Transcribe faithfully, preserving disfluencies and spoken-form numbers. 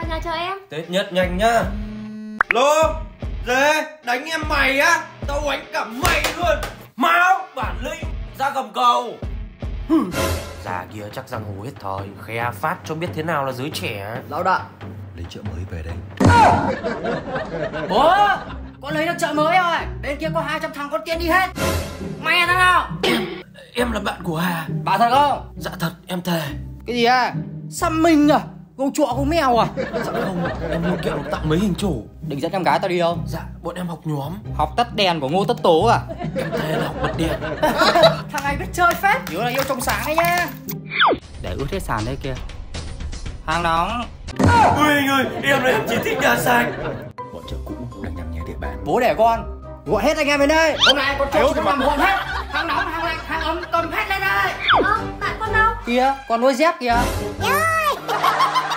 vào nhà chờ em. Tết nhất nhanh nhá. Lô, dê, đánh em mày á. Tao đánh cả mày luôn. Máu, bản lĩnh, ra gầm cầu. Già kia chắc giang hồ hết thời, khe phát cho biết thế nào là giới trẻ. Lão đại, lấy chợ mới về đây. bố, con lấy được chợ mới rồi. Bên kia có hai trăm thằng con tiên đi hết. Mày là thằng nào? Em, em là bạn của Hà. Bà thật không? Dạ thật, em thề. Cái gì à? Xăm mình à? Gấu chọ gấu mèo à? Dạ không, em mua kẹo tặng mấy hình chủ. Định dẫn em gái tao đi không? Dạ, bọn em học nhóm. Học tắt đèn của Ngô Tất Tố à? Em thề là học bật đèn. Thằng này biết chơi phết. Nhớ là yêu trong sáng đấy nhá. Để ướt hết sàn đây kìa. Hàng nóng. Ui anh ơi, em này em chỉ thích nhà xanh. Bọn chợ cũ đang nhằm nhé địa bàn. Bố đẻ con gọi hết anh em đến đây. Hôm nay con cho chúng làm gọn hết. Hàng nóng, hàng lạnh, hàng ấm cầm hết lên đây. Ơ, bạn con đâu? Kìa, còn nuôi dép kìa. Ơi.